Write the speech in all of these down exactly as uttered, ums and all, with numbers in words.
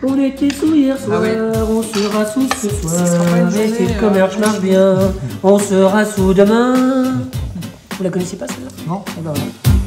On était sous hier soir, ah ouais. On sera sous ce soir. Et si le commerce marche bien, on sera sous demain. Vous la connaissez pas celle-là? Non. Eh ben voilà.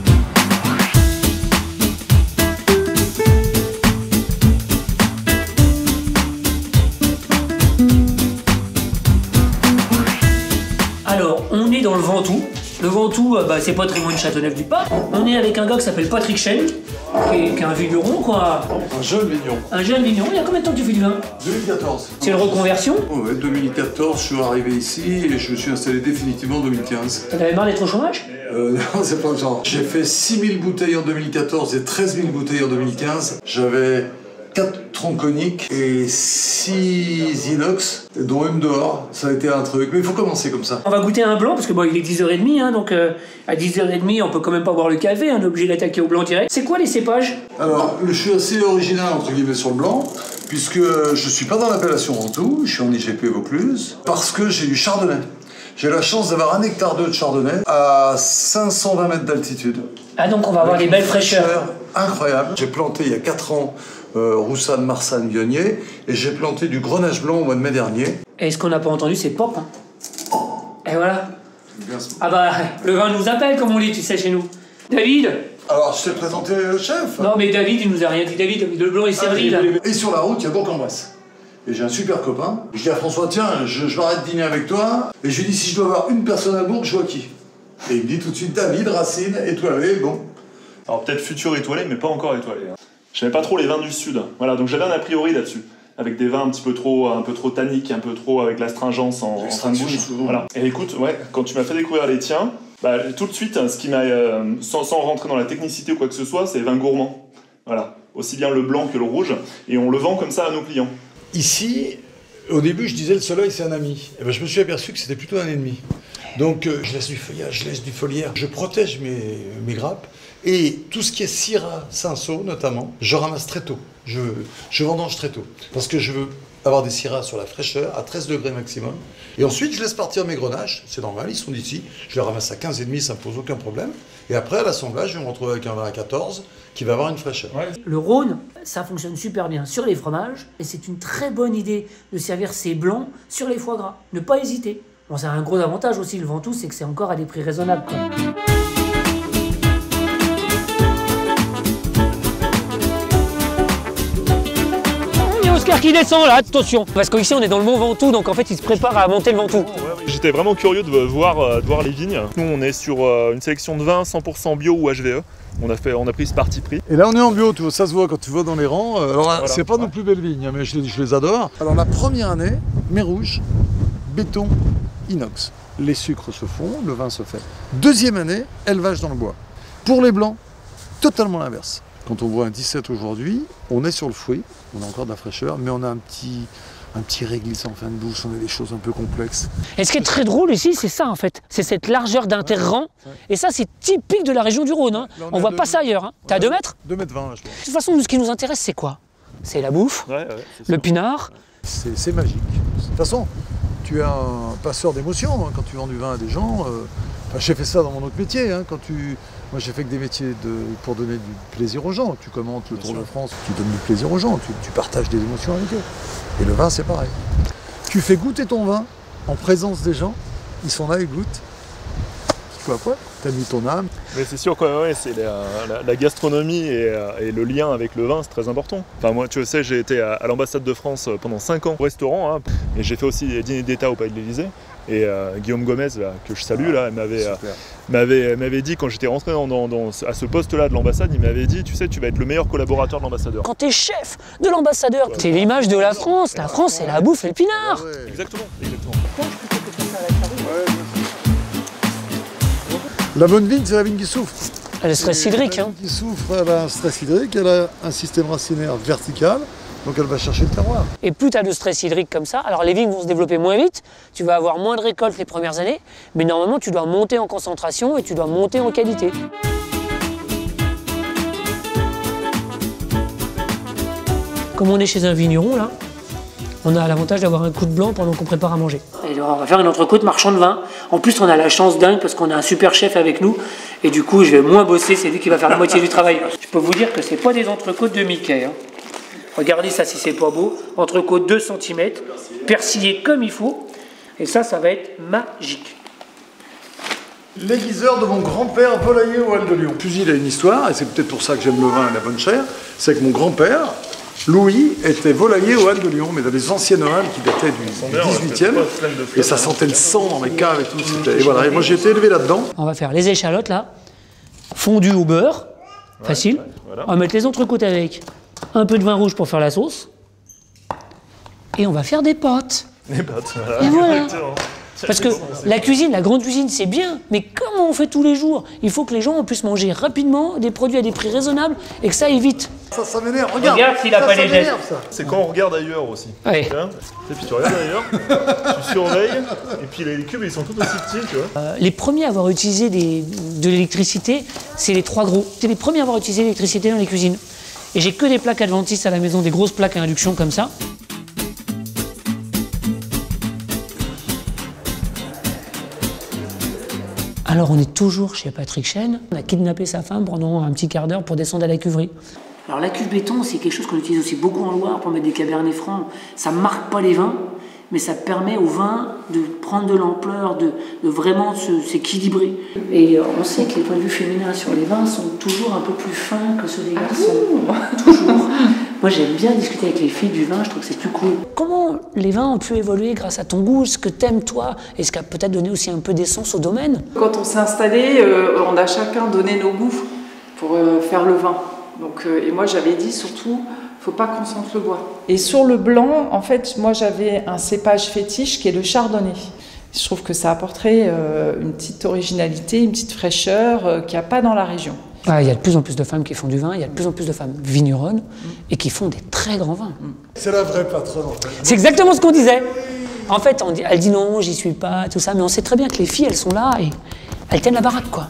Alors, on est dans le Ventoux. Le Ventoux, bah, c'est pas très loin de Châteauneuf-du-Pape. On est avec un gars qui s'appelle Patrick Schenk, qui est, qui est un vigneron, quoi. Un jeune vigneron. Un jeune vigneron. Il y a combien de temps que tu fais du vin? deux mille quatorze. C'est une reconversion? Ouais, deux mille quatorze, je suis arrivé ici et je me suis installé définitivement en deux mille quinze. T'en avais marre d'être au chômage? Euh, non, c'est pas le genre. J'ai fait six mille bouteilles en deux mille quatorze et treize mille bouteilles en deux mille quinze. J'avais quatre tronconiques et six inox, dont une dehors. Ça a été un truc, mais il faut commencer comme ça. On va goûter un blanc, parce que bon, il est dix heures trente, hein, donc euh, à dix heures trente, on peut quand même pas boire le café, on est obligé d'attaquer au blanc direct. C'est quoi les cépages? Alors, je suis assez original, entre guillemets, sur le blanc, puisque je suis pas dans l'appellation Ventoux, je suis en I G P Vaucluse, parce que j'ai du chardonnay. J'ai la chance d'avoir un hectare deux de chardonnay à cinq cent vingt mètres d'altitude. Ah, donc on va avoir des belles fraîcheurs. Incroyable. J'ai planté il y a quatre ans euh, Roussanne, Marsanne, Vionnier, et j'ai planté du grenache blanc au mois de mai dernier. Et ce qu'on n'a pas entendu, c'est pop. Hein. Et voilà. Bien, ah bah, le vin nous appelle, comme on dit, tu sais, chez nous. David? Alors, je t'ai présenté le chef. Non, mais David, il nous a rien dit. David, le blanc est servi, ah, là. Et sur la route, il y a Bourg-en-Bresse. Et j'ai un super copain. Je dis à François, tiens, je, je m'arrête de dîner avec toi. Et je lui dis, si je dois avoir une personne à Bourg, je vois qui. Et il me dit tout de suite, David, Racine, étoilé, bon. Alors peut-être futur étoilé, mais pas encore étoilé. Hein. J'aimais pas trop les vins du Sud. Voilà, donc j'avais un a priori là-dessus. Avec des vins un petit peu trop, un peu trop tanniques, un peu trop avec l'astringence en, en fin de bouche. Voilà. Et écoute, ouais, quand tu m'as fait découvrir les tiens, bah, tout de suite, ce qui m'a, euh, sans, sans rentrer dans la technicité ou quoi que ce soit, c'est les vins gourmands. Voilà, aussi bien le blanc que le rouge, et on le vend comme ça à nos clients. Ici, au début, je disais le soleil c'est un ami. Et ben, je me suis aperçu que c'était plutôt un ennemi. Donc euh, je laisse du feuillage, je laisse du foliaire, je protège mes, mes grappes. Et tout ce qui est Syrah, Cinsault notamment, je ramasse très tôt. Je, je vendange très tôt. Parce que je veux avoir des Syrahs sur la fraîcheur, à treize degrés maximum. Et ensuite, je laisse partir mes grenaches. C'est normal, ils sont d'ici. Je les ramasse à quinze virgule cinq, ça ne me pose aucun problème. Et après, à l'assemblage, je vais me retrouver avec un vin à quatorze qui va avoir une fraîcheur. Ouais. Le Rhône, ça fonctionne super bien sur les fromages. Et c'est une très bonne idée de servir ces blancs sur les foie gras. Ne pas hésiter. Bon, ça a un gros avantage aussi, le Ventoux, c'est que c'est encore à des prix raisonnables, quoi. Oscar qui descend là, attention. Parce qu'ici on est dans le Mont Ventoux, donc en fait il se prépare à monter le Ventoux. J'étais vraiment curieux de voir, de voir les vignes. Nous on est sur une sélection de vins cent pour cent bio ou H V E. On a, fait, on a pris ce parti pris. Et là on est en bio, tu vois, ça se voit quand tu vas dans les rangs. Alors voilà. C'est pas ouais. nos plus belles vignes, mais je les, je les adore. Alors la première année, mais rouge, béton, inox. Les sucres se font, le vin se fait. Deuxième année, élevage dans le bois. Pour les blancs, totalement l'inverse. Quand on voit un dix-sept aujourd'hui, on est sur le fruit, on a encore de la fraîcheur, mais on a un petit, un petit réglisse en fin de bouche, on a des choses un peu complexes. Et ce qui est très drôle ici, c'est ça en fait, c'est cette largeur d'interrang, ouais. Et ça c'est typique de la région du Rhône, hein. On, on voit deux, pas ça ailleurs. Hein. T'es à deux mètres deux mètres vingt là je pense. De toute façon, ce qui nous intéresse c'est quoi? C'est la bouffe, ouais, ouais, le pinard. C'est magique. De toute façon, tu es un passeur d'émotions hein, quand tu vends du vin à des gens. Euh, enfin, j'ai fait ça dans mon autre métier, hein, quand tu... Moi j'ai fait que des métiers de, pour donner du plaisir aux gens. Tu commentes le Tour de France, tu donnes du plaisir aux gens, tu, tu partages des émotions avec eux. Et le vin c'est pareil. Tu fais goûter ton vin en présence des gens, ils sont là, ils goûtent. Tu vois quoi? T'as mis ton âme. Mais c'est sûr quoi, ouais, c'est la, la, la gastronomie et, et le lien avec le vin, c'est très important. Enfin moi tu sais, j'ai été à, à l'ambassade de France pendant cinq ans au restaurant, hein, et j'ai fait aussi des dîners d'État au Palais de l'Élysée. Et euh, Guillaume Gomez, là, que je salue, là, m'avait euh, m'avait dit, quand j'étais rentré dans, dans, dans, à ce poste-là de l'ambassade, il m'avait dit, tu sais, tu vas être le meilleur collaborateur de l'ambassadeur. Quand t'es chef de l'ambassadeur, ouais, t'es l'image de la France. La France, c'est la bouffe et le pinard. Ouais, ouais. Exactement, exactement. La bonne vigne, c'est la vigne qui souffre. Elle a le stress hydrique. La vigne qui souffre, elle a un stress hydrique, elle a un système racinaire vertical. Donc elle va chercher le terroir. Et plus tu as de stress hydrique comme ça, alors les vignes vont se développer moins vite, tu vas avoir moins de récoltes les premières années, mais normalement tu dois monter en concentration et tu dois monter en qualité. Comme on est chez un vigneron là, on a l'avantage d'avoir un coup de blanc pendant qu'on prépare à manger. Et on va faire une entrecôte marchand de vin. En plus on a la chance dingue parce qu'on a un super chef avec nous et du coup je vais moins bosser, c'est lui qui va faire la moitié du travail. Je peux vous dire que c'est pas des entrecôtes de Mickey. Hein. Regardez ça si c'est pas beau. Entrecôte deux centimètres, persillé comme il faut. Et ça, ça va être magique. L'aiguiseur de mon grand-père volailler au Val de Lyon. Fusil, il a une histoire, et c'est peut-être pour ça que j'aime le vin et la bonne chair, c'est que mon grand-père, Louis, était volailler au Val de Lyon, mais dans les anciennes halles qui dataient du dix-huitième, et ça sentait le sang dans les caves et tout. Et voilà, et moi j'ai été élevé là-dedans. On va faire les échalotes là, fondues au beurre, ouais, facile. Ouais, voilà. On va mettre les entrecôtes avec un peu de vin rouge pour faire la sauce, et on va faire des pâtes. Des pâtes, voilà. Et voilà. Parce que la cuisine, la grande cuisine, c'est bien, mais comment on fait tous les jours? Il faut que les gens puissent manger rapidement, des produits à des prix raisonnables, et que ça aille vite. Ça, ça m'énerve, regarde. Regarde s'il a pas les gestes. C'est quand on regarde ailleurs aussi. Ouais. Et puis tu regardes ailleurs, tu surveilles, et puis les cubes, ils sont tout aussi petits, tu vois. Euh, les premiers à avoir utilisé des, de l'électricité, c'est les trois gros. C'est les premiers à avoir utilisé l'électricité dans les cuisines. Et j'ai que des plaques adventistes à la maison, des grosses plaques à induction comme ça. Alors on est toujours chez Patrick Chêne. On a kidnappé sa femme pendant un petit quart d'heure pour descendre à la cuverie. Alors la cuve béton, c'est quelque chose qu'on utilise aussi beaucoup en Loire pour mettre des cabernets francs. Ça ne marque pas les vins, mais ça permet au vin de prendre de l'ampleur, de, de vraiment s'équilibrer. Et on sait que les points de vue féminins sur les vins sont toujours un peu plus fins que ceux des garçons. Ah, toujours. Moi j'aime bien discuter avec les filles du vin, je trouve que c'est plus cool. Comment les vins ont pu évoluer grâce à ton goût, ce que t'aimes toi, et ce qui a peut-être donné aussi un peu d'essence au domaine? Quand on s'est installé, euh, on a chacun donné nos goûts pour euh, faire le vin. Donc, euh, et moi j'avais dit surtout, faut pas qu'on sente le bois. Et sur le blanc, en fait, moi j'avais un cépage fétiche qui est le chardonnay. Je trouve que ça apporterait euh, une petite originalité, une petite fraîcheur euh, qu'il n'y a pas dans la région. Ah, il y a de plus en plus de femmes qui font du vin, il y a de plus en plus de femmes vigneronnes mmh. et qui font des très grands vins. Mmh. C'est la vraie patronne en fait. C'est exactement ce qu'on disait. En fait, on dit, elle dit non, j'y suis pas, tout ça, mais on sait très bien que les filles, elles sont là et elles tiennent la baraque, quoi.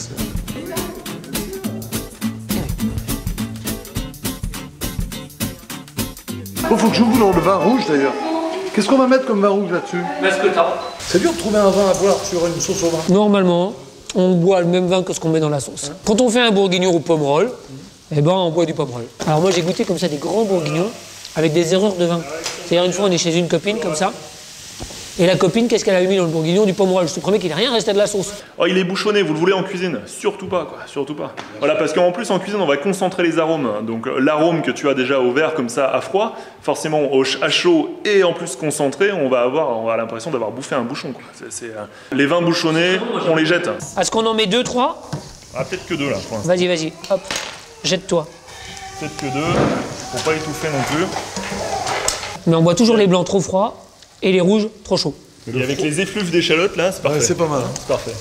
Il faut que j'ouvre le vin rouge d'ailleurs. Qu'est-ce qu'on va mettre comme vin rouge là-dessus? Mascotin. C'est dur de trouver un vin à boire sur une sauce au vin. Normalement, on boit le même vin que ce qu'on met dans la sauce. Hein? Quand on fait un bourguignon au pomerol, eh ben on boit du pomerol. Alors moi j'ai goûté comme ça des grands bourguignons avec des erreurs de vin. C'est-à-dire une fois on est chez une copine comme ça, et la copine, qu'est-ce qu'elle avait mis dans le bourguignon? Du pomerol. Je te promets qu'il n'a rien resté de la sauce. Oh, il est bouchonné, vous le voulez en cuisine? Surtout pas, quoi, surtout pas. Voilà, parce qu'en plus en cuisine, on va concentrer les arômes. Donc l'arôme que tu as déjà au verre comme ça à froid, forcément au à chaud et en plus concentré, on va avoir, on a l'impression d'avoir bouffé un bouchon, quoi. C'est, c'est, euh... Les vins bouchonnés, on les jette. Est-ce qu'on en met deux, trois? Ah, peut-être que deux là, je pense. Vas-y, vas-y, hop, jette-toi. Peut-être que deux, pour pas étouffer non plus. Mais on boit toujours les blancs trop froids et les rouges trop chauds. Et avec les effluves d'échalotes là, c'est parfait. Ouais, c'est pas mal. Hein. C'est parfait.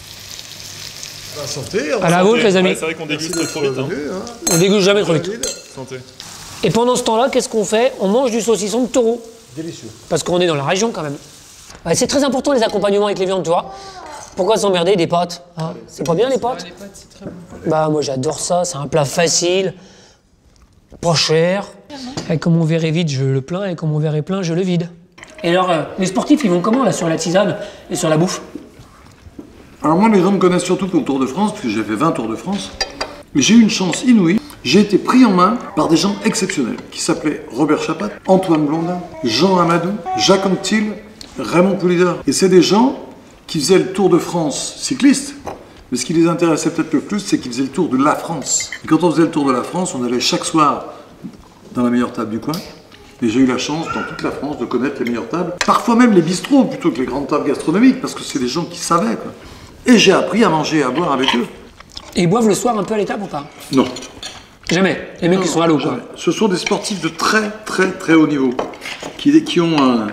On va santé. À la vôtre, les amis. Ouais, c'est vrai qu'on déguste trop vite. Hein. Hein. On déguste jamais trop vite. Santé. Et pendant ce temps-là, qu'est-ce qu'on fait? On mange du saucisson de taureau. Délicieux. Parce qu'on est dans la région quand même. Ouais, c'est très important les accompagnements avec les viandes, tu vois. Pourquoi s'emmerder des pâtes hein? C'est pas bien les pâtes? Les pâtes, c'est très bon. Bah moi j'adore ça, c'est un plat facile, pas cher. Et comme mon verre est vide, je le plains, et comme mon verre est plein, je le vide. Et alors, euh, les sportifs, ils vont comment là sur la tisane et sur la bouffe? Alors moi, les gens me connaissent surtout pour le Tour de France, parce que j'ai fait vingt Tours de France. Mais j'ai eu une chance inouïe. J'ai été pris en main par des gens exceptionnels, qui s'appelaient Robert Chapat, Antoine Blondin, Jean Amadou, Jacques Anquetil, Raymond Poulidor. Et c'est des gens qui faisaient le Tour de France cycliste. Mais ce qui les intéressait peut-être le plus, c'est qu'ils faisaient le Tour de la France. Et quand on faisait le Tour de la France, on allait chaque soir dans la meilleure table du coin. Et j'ai eu la chance, dans toute la France, de connaître les meilleures tables. Parfois même les bistrots, plutôt que les grandes tables gastronomiques, parce que c'est des gens qui savaient, quoi. Et j'ai appris à manger et à boire avec eux. Et ils boivent le soir un peu à l'étape ou pas? Non. Jamais. Les mecs qui sont à l'eau, quoi. Ce sont des sportifs de très, très, très haut niveau. Qui, qui ont un...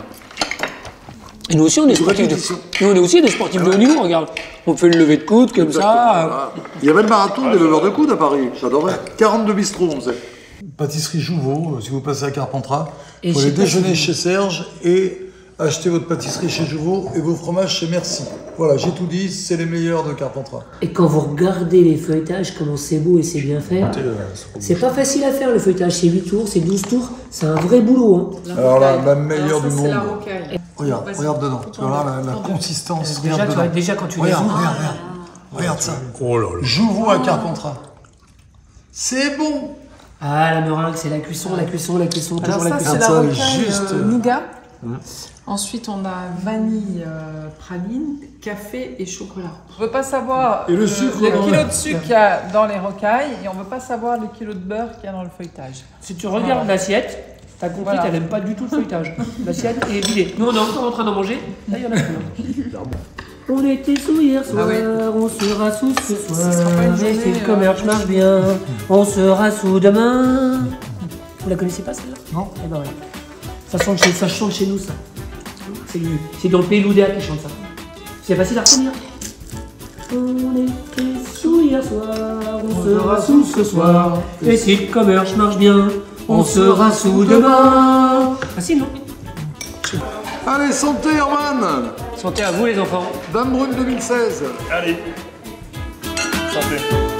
Et nous aussi, on est sportifs de... Nous, on est aussi des sportifs de haut niveau, regarde. On fait le lever de coude, comme Exactement, ça. Voilà. Il y avait le marathon des leveurs de coude à Paris. J'adorais. quarante-deux bistrots, on faisait. Pâtisserie Jouveau, si vous passez à Carpentras, Et vous allez déjeuner si... chez Serge et acheter votre pâtisserie chez Jouveau et vos fromages chez Merci. Voilà, j'ai tout dit, c'est les meilleurs de Carpentras. Et quand vous regardez les feuilletages, comment c'est beau et c'est bien fait, c'est pas facile à faire le feuilletage, c'est huit tours, c'est douze tours, c'est un vrai boulot. Hein. Alors là, la meilleure Alors ça, du monde. La rocaille. Regarde, regarde dedans, tu vois là la, la consistance, Déjà, regarde tu vois, dedans. déjà quand tu les Regarde, ouvres, regarde, regarde, regarde ça. Oh là là. Jouveau à Carpentras. C'est bon. Ah, la meringue, c'est la cuisson, la cuisson, la cuisson, Alors toujours ça, la cuisson. c'est la Ça, rocaille juste, euh, euh, nougat. Ouais. Ensuite, on a vanille, euh, praline, café et chocolat. On ne veut pas savoir Et le sucre, le alors, kilo ouais. de sucre qu'il y a dans les rocailles et on ne veut pas savoir le kilo de beurre qu'il y a dans le feuilletage. Si tu regardes l'assiette, t'as compris Voilà. qu'elle n'aime pas du tout le feuilletage. L'assiette est vidée. Nous, on est encore en train d'en manger. Là, il y en a plus. On était sous hier soir, Ah ouais. on sera sous ce soir. sera pas une journée, Et si le euh, commerce marche bien, on sera sous demain. Vous la connaissez pas celle-là? Non. Eh ben voilà. Ça chante chez, ça chante chez nous, ça. C'est du- c'est dans le pays Loudéa qui chante ça. C'est facile à retenir. On était sous hier soir, on sera sous ce soir. Et si le commerce marche bien, on sera sous demain. Facile, non? Allez, santé Herman. Santé à vous les enfants. Dame Brune deux mille seize. Allez, santé.